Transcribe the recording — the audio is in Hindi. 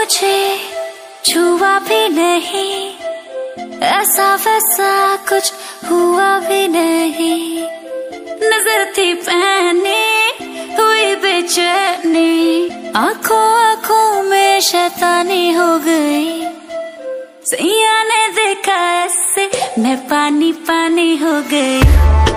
मुझे छुआ भी नहीं, ऐसा वैसा कुछ हुआ भी नहीं। नजर थी पहनी हुई बेचैनी, आंखों आंखों में शैतानी हो गई। सैया ने देखा ऐसे मैं पानी पानी हो गई।